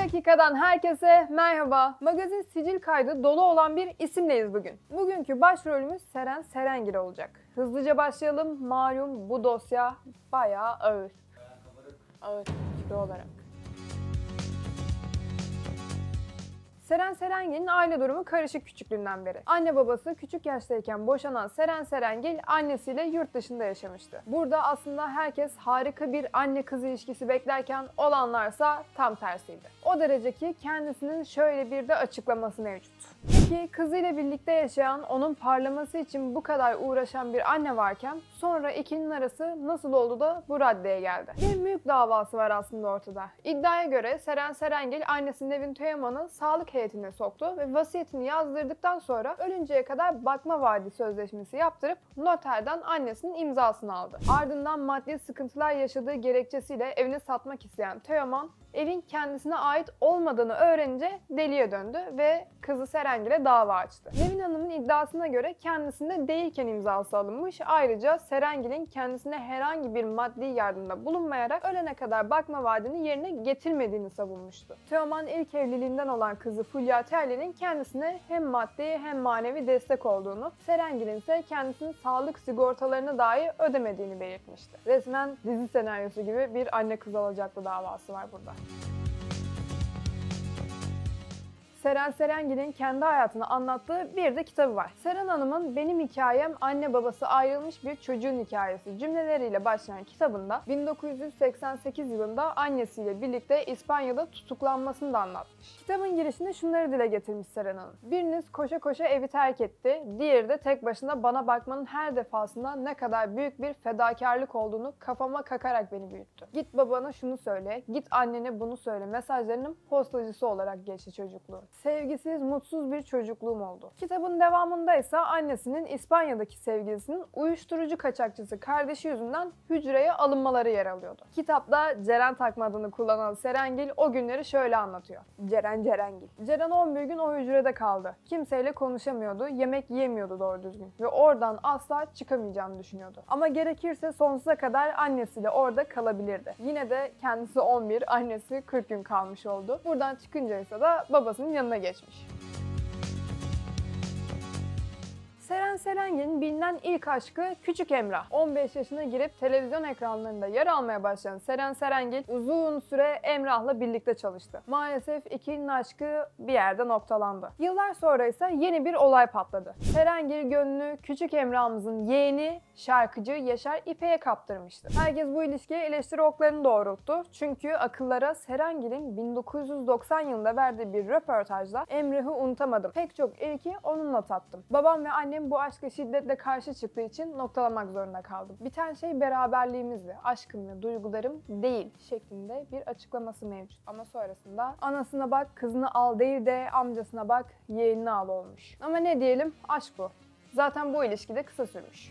dakikadan herkese merhaba. Magazin sicil kaydı dolu olan bir isimleyiz bugün. Bugünkü başrolümüz Seren Serengil olacak. Hızlıca başlayalım. Malum bu dosya bayağı ağır. Ağır kilo olarak. Seren Serengil'in aile durumu karışık küçüklüğünden beri. Anne babası küçük yaştayken boşanan Seren Serengil annesiyle yurt dışında yaşamıştı. Burada aslında herkes harika bir anne kız ilişkisi beklerken olanlarsa tam tersiydi. O derece ki kendisinin şöyle bir de açıklaması mevcut. Peki kızıyla birlikte yaşayan, onun parlaması için bu kadar uğraşan bir anne varken sonra ikinin arası nasıl oldu da bu raddeye geldi? Bir mülk davası var aslında ortada. İddiaya göre Seren Serengil annesi Nevin Teoman'ı sağlık heyetine soktu ve vasiyetini yazdırdıktan sonra ölünceye kadar bakma vaadi sözleşmesi yaptırıp noterden annesinin imzasını aldı. Ardından maddi sıkıntılar yaşadığı gerekçesiyle evini satmak isteyen Teoman, evin kendisine ait olmadığını öğrenince deliye döndü ve kızı Serengil'e dava açtı. Nevin Hanım'ın iddiasına göre kendisinde değilken imzası alınmış. Ayrıca Serengil'in kendisine herhangi bir maddi yardımda bulunmayarak ölene kadar bakma vaadini yerine getirmediğini savunmuştu. Teoman ilk evliliğinden olan kızı Fulya Terli'nin kendisine hem maddi hem manevi destek olduğunu, Serengil'in ise kendisinin sağlık sigortalarını dahi ödemediğini belirtmişti. Resmen dizi senaryosu gibi bir anne kız alacaklı davası var burada. Seren Serengil'in kendi hayatını anlattığı bir de kitabı var. Seren Hanım'ın Benim Hikayem Anne Babası Ayrılmış Bir Çocuğun Hikayesi cümleleriyle başlayan kitabında 1988 yılında annesiyle birlikte İspanya'da tutuklanmasını da anlatmış. Kitabın girişinde şunları dile getirmiş Seren Hanım. Biriniz koşa koşa evi terk etti, diğeri de tek başına bana bakmanın her defasında ne kadar büyük bir fedakarlık olduğunu kafama kakarak beni büyüttü. Git babana şunu söyle, git annene bunu söyle mesajlarının postacısı olarak geçti çocukluğu. Sevgisiz, mutsuz bir çocukluğum oldu. Kitabın devamında ise annesinin İspanya'daki sevgilisinin uyuşturucu kaçakçısı kardeşi yüzünden hücreye alınmaları yer alıyordu. Kitapta Ceren takma adını kullanan Serengil o günleri şöyle anlatıyor. Cerengil. Ceren 11 gün o hücrede kaldı. Kimseyle konuşamıyordu, yemek yiyemiyordu doğru düzgün ve oradan asla çıkamayacağını düşünüyordu. Ama gerekirse sonsuza kadar annesiyle orada kalabilirdi. Yine de kendisi 11, annesi 40 gün kalmış oldu. Buradan çıkınca ise de babasının yanına geçmiş. Seren Serengil'in bilinen ilk aşkı Küçük Emrah. 15 yaşına girip televizyon ekranlarında yer almaya başlayan Seren Serengil uzun süre Emrah'la birlikte çalıştı. Maalesef ikilinin aşkı bir yerde noktalandı. Yıllar sonra ise yeni bir olay patladı. Serengil gönlünü Küçük Emrah'ımızın yeğeni şarkıcı Yaşar İpek'e kaptırmıştı. Herkes bu ilişkiye eleştiri oklarını doğrulttu. Çünkü akıllara Serengil'in 1990 yılında verdiği bir röportajda Emrah'ı unutamadım. Pek çok ilki onunla tattım. Babam ve annem bu aşka şiddetle karşı çıktığı için noktalamak zorunda kaldım. Biten şey beraberliğimizdi. Aşkım ve duygularım değil şeklinde bir açıklaması mevcut. Ama sonrasında anasına bak kızını al değil de amcasına bak yeğenini al olmuş. Ama ne diyelim, aşk bu. Zaten bu ilişki de kısa sürmüş.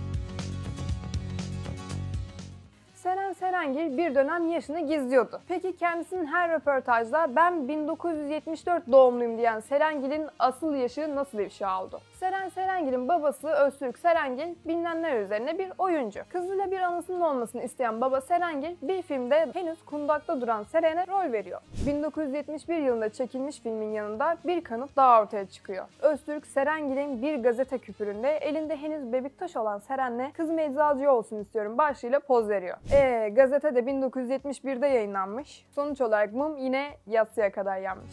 Seren Serengil bir dönem yaşını gizliyordu. Peki kendisinin her röportajda ben 1974 doğumluyum diyen Serengil'in asıl yaşı nasıl ifşa oldu? Seren Serengil'in babası Öztürk Serengil bilinenler üzerine bir oyuncu. Kızıyla bir anısının olmasını isteyen baba Serengil bir filmde henüz kundakta duran Seren'e rol veriyor. 1971 yılında çekilmiş filmin yanında bir kanıt daha ortaya çıkıyor. Öztürk Serengil'in bir gazete küpüründe elinde henüz bebektaş olan Seren'le kızım eczacı olsun istiyorum başlığıyla poz veriyor. Gazete de 1971'de yayınlanmış. Sonuç olarak mum yine yatsıya kadar yanmış.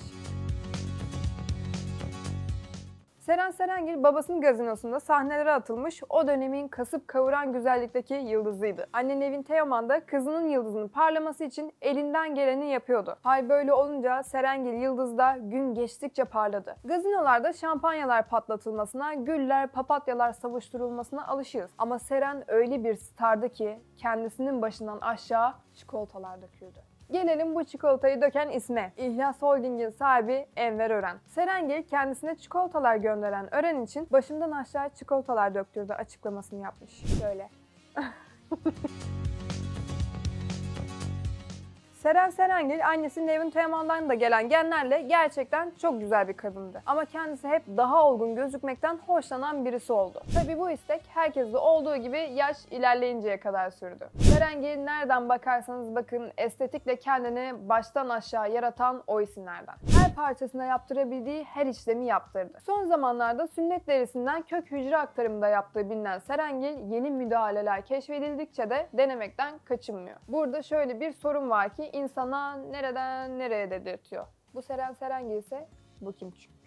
Seren Serengil babasının gazinosunda sahnelere atılmış, o dönemin kasıp kavuran güzellikteki yıldızıydı. Anne Nevin Teoman da kızının yıldızının parlaması için elinden geleni yapıyordu. Hal böyle olunca Serengil yıldız da gün geçtikçe parladı. Gazinolarda şampanyalar patlatılmasına, güller, papatyalar savuşturulmasına alışığız. Ama Seren öyle bir stardı ki kendisinin başından aşağı çikolatalar döküldü. Gelelim bu çikolatayı döken isme. İhlas Holding'in sahibi Enver Ören. Serengil kendisine çikolatalar gönderen Ören için başımdan aşağı çikolatalar döktürdü açıklamasını yapmış. Şöyle. Seren Serengil annesi Nevin Teoman'dan da gelen genlerle gerçekten çok güzel bir kadındı. Ama kendisi hep daha olgun gözükmekten hoşlanan birisi oldu. Tabi bu istek herkeste olduğu gibi yaş ilerleyinceye kadar sürdü. Serengil nereden bakarsanız bakın estetikle kendini baştan aşağı yaratan o isimlerden. Her parçasına yaptırabildiği her işlemi yaptırdı. Son zamanlarda sünnet derisinden kök hücre aktarımında yaptığı bilinen Serengil yeni müdahaleler keşfedildikçe de denemekten kaçınmıyor. Burada şöyle bir sorun var ki insana nereden nereye dedirtiyor. Bu Seren Serengil ise bu kim çünkü?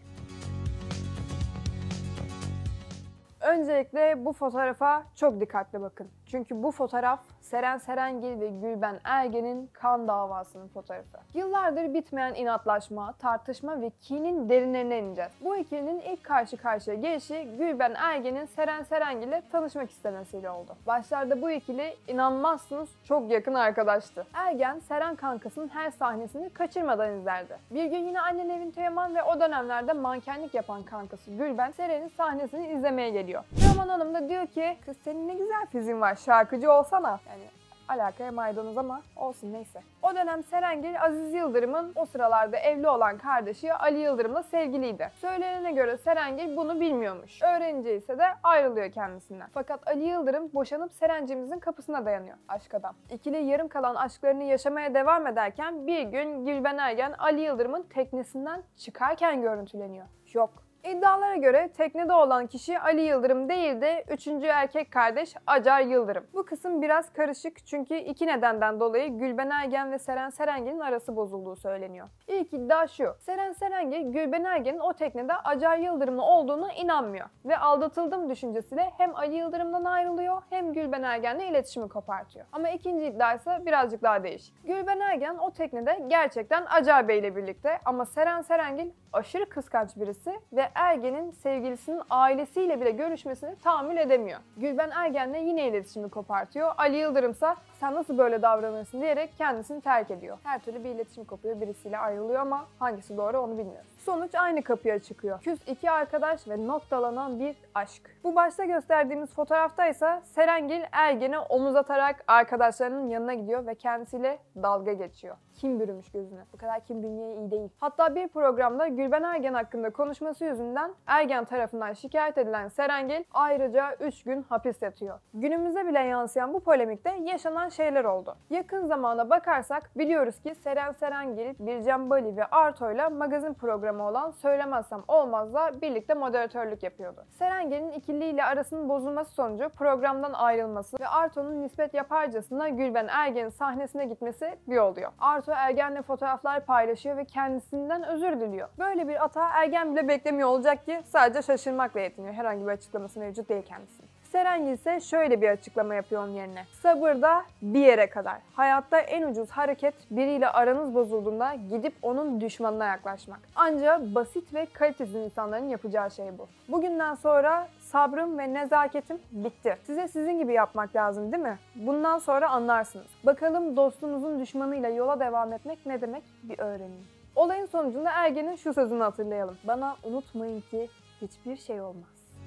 Öncelikle bu fotoğrafa çok dikkatli bakın. Çünkü bu fotoğraf Seren Serengil ve Gülben Ergen'in kan davasının fotoğrafı. Yıllardır bitmeyen inatlaşma, tartışma ve kinin derinlerine ineceğiz. Bu ikilinin ilk karşı karşıya gelişi Gülben Ergen'in Seren Serengil ile tanışmak istemesiyle oldu. Başlarda bu ikili inanmazsınız çok yakın arkadaştı. Ergen, Seren kankasının her sahnesini kaçırmadan izlerdi. Bir gün yine anne Nevin Teoman ve o dönemlerde mankenlik yapan kankası Gülben, Seren'in sahnesini izlemeye geliyor. Teoman Hanım da diyor ki, kız senin ne güzel fiziğin var, şarkıcı olsana. Yani alakaya maydanoz ama olsun neyse. O dönem Serengil, Aziz Yıldırım'ın o sıralarda evli olan kardeşi Ali Yıldırım'la sevgiliydi. Söylenene göre Serengil bunu bilmiyormuş. Öğrenince ise de ayrılıyor kendisinden. Fakat Ali Yıldırım boşanıp Serencimizin kapısına dayanıyor aşk adam. İkili yarım kalan aşklarını yaşamaya devam ederken bir gün Gülben Ergen Ali Yıldırım'ın teknesinden çıkarken görüntüleniyor. Şok. İddialara göre teknede olan kişi Ali Yıldırım değil de üçüncü erkek kardeş Acar Yıldırım. Bu kısım biraz karışık çünkü iki nedenden dolayı Gülben Ergen ve Seren Serengil'in arası bozulduğu söyleniyor. İlk iddia şu: Seren Serengil, Gülben Ergen'in o teknede Acar Yıldırım'la olduğuna inanmıyor ve aldatıldım düşüncesiyle hem Ali Yıldırım'dan ayrılıyor hem Gülben Ergen'le iletişimi kopartıyor. Ama ikinci iddia ise birazcık daha değişik. Gülben Ergen o teknede gerçekten Acar Bey ile birlikte ama Seren Serengil aşırı kıskanç birisi ve Ergen'in sevgilisinin ailesiyle bile görüşmesini tahammül edemiyor. Gülben Ergen'le yine iletişimi kopartıyor. Ali Yıldırım'sa sen nasıl böyle davranırsın diyerek kendisini terk ediyor. Her türlü bir iletişim kopuyor, birisiyle ayrılıyor ama hangisi doğru onu bilmiyoruz. Sonuç aynı kapıya çıkıyor. Küs iki arkadaş ve noktalanan bir aşk. Bu başta gösterdiğimiz fotoğrafta ise Serengil Ergen'e omuz atarak arkadaşlarının yanına gidiyor ve kendisiyle dalga geçiyor. Kim bürümüş gözüne? Bu kadar kim bünyeye iyi değil. Hatta bir programda Gülben Ergen hakkında konuşması yüzünden Ergen tarafından şikayet edilen Serengil ayrıca 3 gün hapis yatıyor. Günümüze bile yansıyan bu polemikte yaşanan şeyler oldu. Yakın zamana bakarsak biliyoruz ki Seren Serengil, Bircan Bali ve Arto'yla magazin programı olan Söylemezsem Olmaz'la birlikte moderatörlük yapıyordu. Serengil'in ikiliyle arasının bozulması sonucu programdan ayrılması ve Arto'nun nispet yaparcasına Gülben Ergen'in sahnesine gitmesi bir oluyor. Arto Ergen'le fotoğraflar paylaşıyor ve kendisinden özür diliyor. Böyle bir hata Ergen bile beklemiyor olacak ki sadece şaşırmakla yetiniyor. Herhangi bir açıklaması mevcut değil kendisinin. Serengil ise şöyle bir açıklama yapıyor onun yerine. Sabır da bir yere kadar. Hayatta en ucuz hareket biriyle aranız bozulduğunda gidip onun düşmanına yaklaşmak. Ancak basit ve kalitesiz insanların yapacağı şey bu. Bugünden sonra sabrım ve nezaketim bitti. Size sizin gibi yapmak lazım değil mi? Bundan sonra anlarsınız. Bakalım dostunuzun düşmanıyla yola devam etmek ne demek bir öğrenin. Olayın sonucunda Ergen'in şu sözünü hatırlayalım. Bana unutmayın ki hiçbir şey olmaz.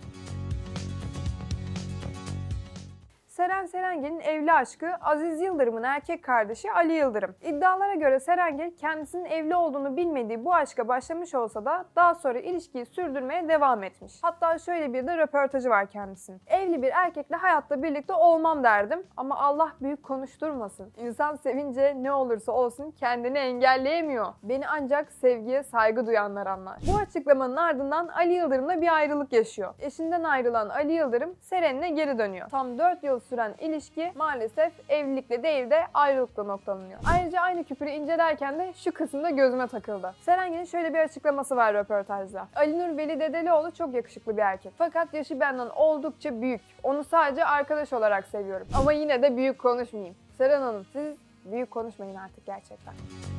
Seren Serengil'in evli aşkı Aziz Yıldırım'ın erkek kardeşi Ali Yıldırım. İddialara göre Serengil kendisinin evli olduğunu bilmediği bu aşka başlamış olsa da daha sonra ilişkiyi sürdürmeye devam etmiş. Hatta şöyle bir de röportajı var kendisinin. Evli bir erkekle hayatta birlikte olmam derdim ama Allah büyük konuşturmasın. İnsan sevince ne olursa olsun kendini engelleyemiyor. Beni ancak sevgiye saygı duyanlar anlar. Bu açıklamanın ardından Ali Yıldırım'la bir ayrılık yaşıyor. Eşinden ayrılan Ali Yıldırım Seren'ine geri dönüyor. Tam 4 yıl süren ilişki maalesef evlilikle değil de ayrılıkla noktalanıyor. Ayrıca aynı küpürü incelerken de şu kısımda gözüme takıldı. Serengil'in şöyle bir açıklaması var röportajda. Ali Nur Veli Dedelioğlu çok yakışıklı bir erkek. Fakat yaşı benden oldukça büyük. Onu sadece arkadaş olarak seviyorum. Ama yine de büyük konuşmayayım. Seren Hanım siz büyük konuşmayın artık gerçekten.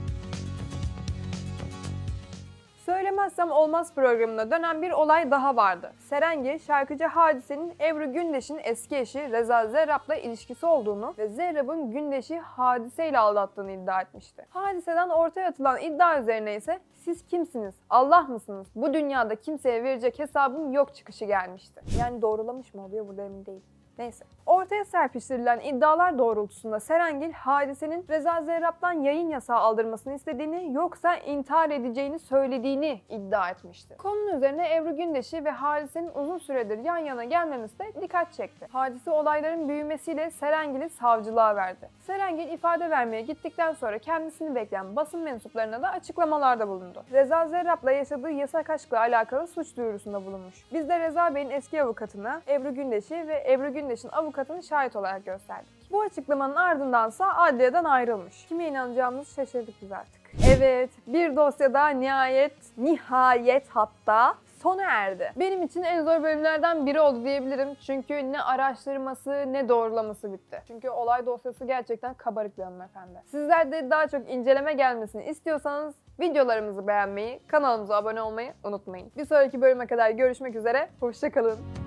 Söylemezsem Olmaz programında dönen bir olay daha vardı. Serengil, şarkıcı Hadise'nin Ebru Gündeş'in eski eşi Reza Zerrab'la ilişkisi olduğunu ve Zerrab'ın Gündeş'i Hadise ile aldattığını iddia etmişti. Hadise'den ortaya atılan iddia üzerine ise siz kimsiniz, Allah mısınız, bu dünyada kimseye verecek hesabım yok çıkışı gelmişti. Yani doğrulamış mı oluyor burada emin değilim. Neyse. Ortaya serpiştirilen iddialar doğrultusunda Serengil, Hadise'nin Reza Zerrab'dan yayın yasağı aldırmasını istediğini, yoksa intihar edeceğini söylediğini iddia etmişti. Konunun üzerine Ebru Gündeş'i ve Hadise'nin uzun süredir yan yana gelmemesi de dikkat çekti. Hadise olayların büyümesiyle Serengil'i savcılığa verdi. Serengil ifade vermeye gittikten sonra kendisini bekleyen basın mensuplarına da açıklamalarda bulundu. Reza Zerrab'la yaşadığı yasak aşkla alakalı suç duyurusunda bulunmuş. Biz de Reza Bey'in eski avukatını, Ebru Gündeş'i ve Ebru Gündeş'in avukatını şahit olarak gösterdik. Bu açıklamanın ardındansa adliyeden ayrılmış. Kime inanacağımızı şaşırdık biz artık. Evet, bir dosyada nihayet hatta sona erdi. Benim için en zor bölümlerden biri oldu diyebilirim. Çünkü ne araştırması ne doğrulaması bitti. Çünkü olay dosyası gerçekten kabarık bir hanımefendi. Sizler de daha çok inceleme gelmesini istiyorsanız videolarımızı beğenmeyi, kanalımıza abone olmayı unutmayın. Bir sonraki bölüme kadar görüşmek üzere, hoşça kalın.